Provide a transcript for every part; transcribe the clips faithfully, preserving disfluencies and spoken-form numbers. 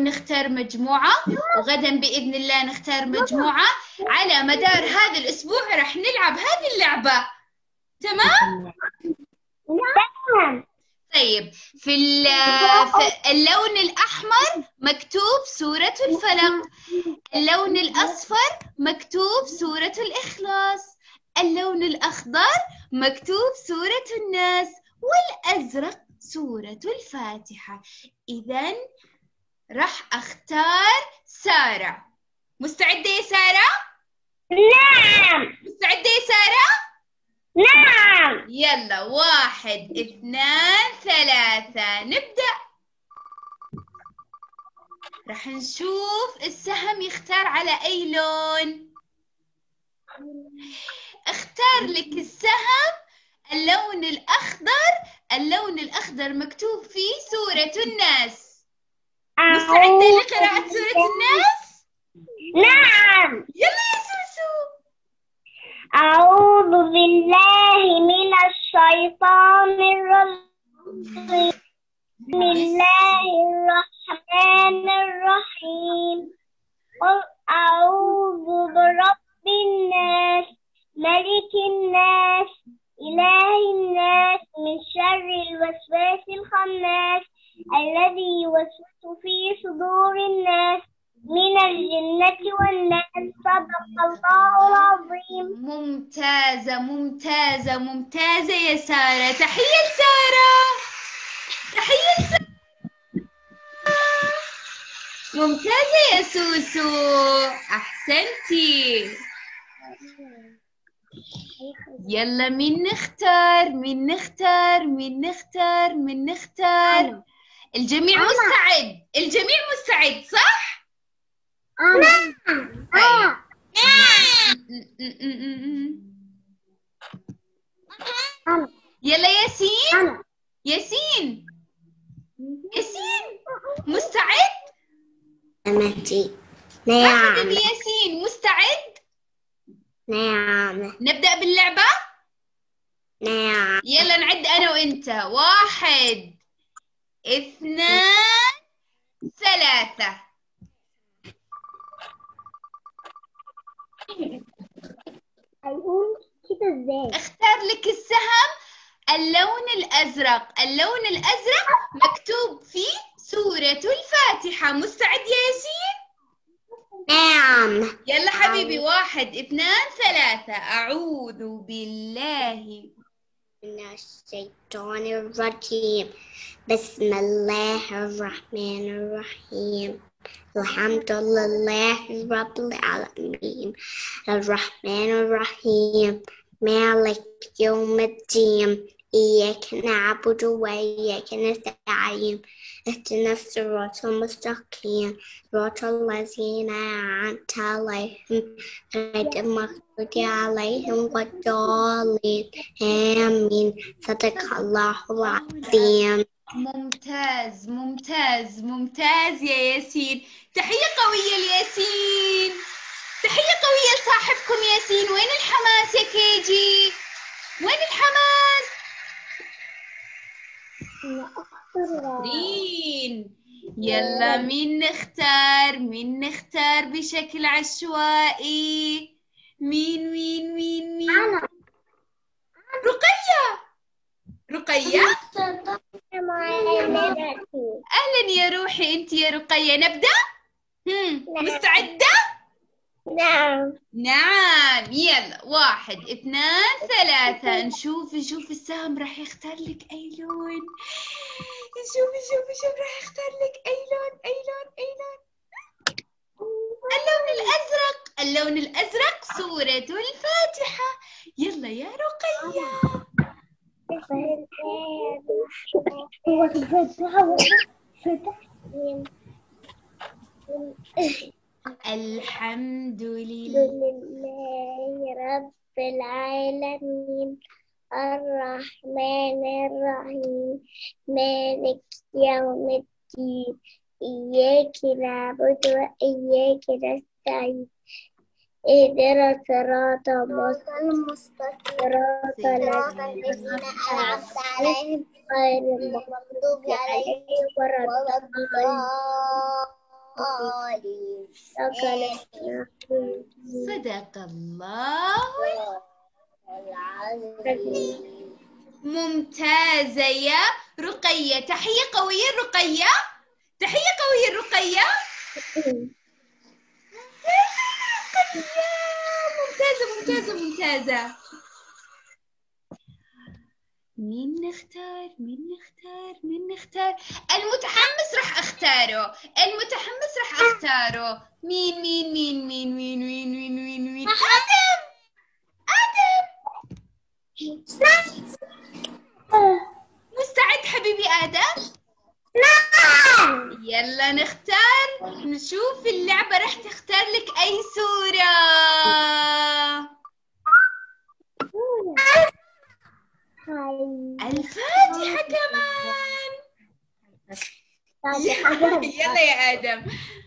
نختار مجموعة، وغدا بإذن الله نختار مجموعة. على مدار هذا الأسبوع راح نلعب هذه اللعبة. تمام؟ نعم. طيب في اللون الأحمر مكتوب سورة الفلق، اللون الأصفر مكتوب سورة الإخلاص، اللون الأخضر مكتوب سورة الناس، والأزرق سورة الفاتحة. إذن راح أختار سارة. مستعدة يا سارة؟ نعم. مستعدة يا سارة؟ نعم. يلا واحد اثنان ثلاثة نبدأ. راح نشوف السهم يختار على أي لون. اختار لك السهم اللون الأخضر، اللون الأخضر مكتوب فيه سورة الناس. مستعدة لقراءة سورة الناس؟ نعم. يلا يا سوسو. أعوذ بالله من الشيطان الرجيم. بسم الله الرحمن الرحيم. قل أعوذ برب الناس ملك الناس إله الناس من شر الوسواس الخناس الذي يوسوس في صدور الناس من الجنة والناس. صدق الله العظيم. ممتازة ممتازة ممتازة يا سارة. تحية لسارة. تحية لسارة. ممتازة يا سوسو، أحسنتي. يلا مين نختار مين نختار مين نختار مين نختار. الجميع مستعد؟ الجميع مستعد صح؟ نعم. طيب. يلا ياسين. ياسين ياسين مستعد؟ أمتي. نعم. حبيبي ياسين مستعد؟ نعم. نبدأ باللعبة؟ نعم. يلا نعد أنا وأنت. واحد اثنان ثلاثة. اختار لك السهم اللون الأزرق، اللون الأزرق مكتوب فيه سورة الفاتحة. مستعد يا ياسين؟ نعم. يلا حبيبي. واحد اثنان ثلاثة. أعوذ بالله من الشيطان الرجيم. بسم الله الرحمن الرحيم. الحمد لله رب العالمين الرحمن الرحيم مالك يوم الدين. إياك نعبد وإياك نستعين. اهدنا الصراط المستقيم صراط الذين أنعمت عليهم غير المغضوب عليهم ولا الضالين آمين. صدق الله العظيم. ممتاز ممتاز ممتاز يا ياسين. تحية قوية لياسين. تحية قوية لصاحبكم ياسين. وين الحماس يا كيجي؟ وين الحماس؟ رين. يلا مين نختار مين نختار بشكل عشوائي. مين مين مين مين أنا. رقية. رقية أهلا يا روحي. أنت يا رقية. نبدأ؟ هم. مستعدة؟ نعم. نعم. يلا واحد اثنان ثلاثة. نشوف نشوف السهم راح يختار لك أي لون. نشوف نشوف نشوف راح يختار لك أي لون أي لون أي لون. اللون الأزرق. اللون الأزرق سورة الفاتحة. يلا يا رقية. الحمد لله رب العالمين الرحمن الرحيم مالك يوم الدين. إياك نعبد وإياك نستعين. اهدنا الصراط المستقيم صراط الذين أنعمت عليهم غير المغضوب عليهم ولا الضالين صدق الله العظيم. ممتازة يا رقية. تحية قوية رقية. تحية قوية رقية. ممتازة ممتازة ممتازة. مين نختار مين نختار مين نختار المتحمس راح اختاره. المتحمس راح اختاره. مين مين مين مين مين مين مين مين مين آدم. آدم مستعد حبيبي آدم؟ نعم. يلا نختار. نشوف اللعبة راح تختار لك أي سورة. الفاتحة كمان. يلا يا آدم.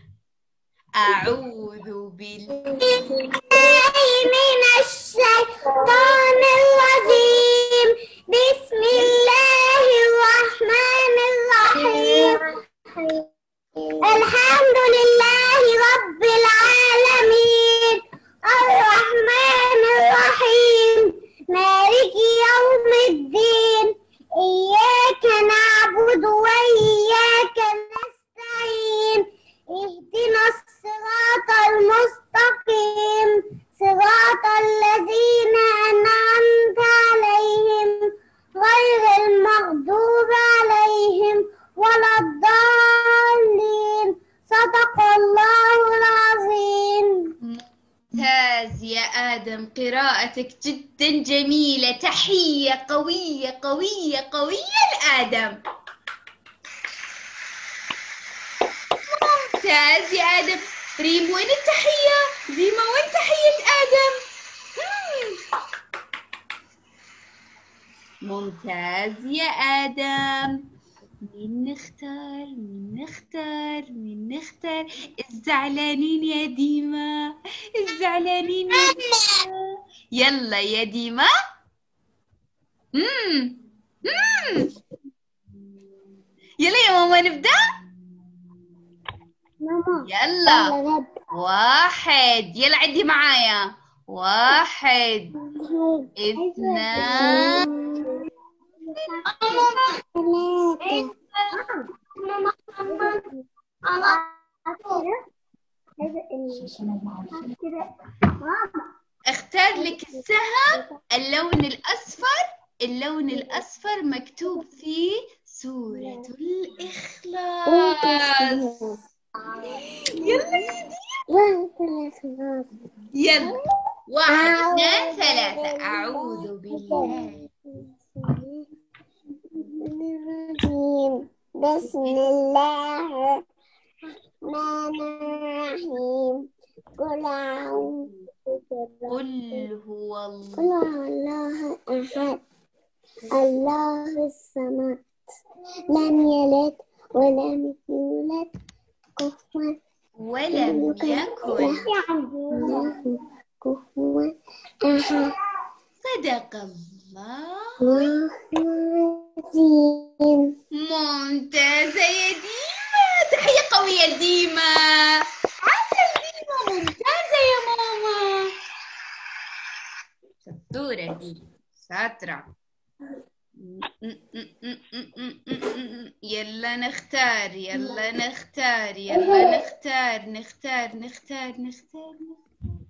أعوذ بالله من الشيطان الرجيم. بسم الله الرحمن الرحيم. الحمد لله رب العالمين الرحمن الرحيم مالك يوم الدين. إياك نعبد وإياك نستعين. اهدنا الصراط المستقيم صراط الذين أنعمت عليهم غير المغضوب عليهم ولا الضالين. صدق الله العظيم. ممتاز يا آدم. قراءتك جدا جميلة. تحية قوية قوية قوية لآدم. ممتاز يا آدم. ريم وين التحية؟ ريما وين تحية آدم؟ ممتاز يا آدم. مين نختار مين نختار مين نختار الزعلانين يا ديما. الزعلانين يا ديما. يلا يا ديما. مم. مم. يلا يا ماما نبدأ. يلا واحد. يلا عدي معايا. واحد اثنان اختار لك السهم اللون الأصفر. اللون الأصفر مكتوب فيه سورة الإخلاص. يلا يا ديما. يلا واحد اثنان ثلاثة. أعوذ بالله بسم الله الرحمن الرحيم. قل أعوذ قل هو الله. قل هو الله أحد الله الصمد لم يلد ولم يولد كفوا ولم يكن له كفوا أحد. صدق الله العظيم. ممتازة يا ديما. تحية قوية ديما. عسل ديما. ممتازة يا ماما. شطورة دي. شاطرة. يلا نختار يلا نختار يلا نختار نختار نختار نختار نختار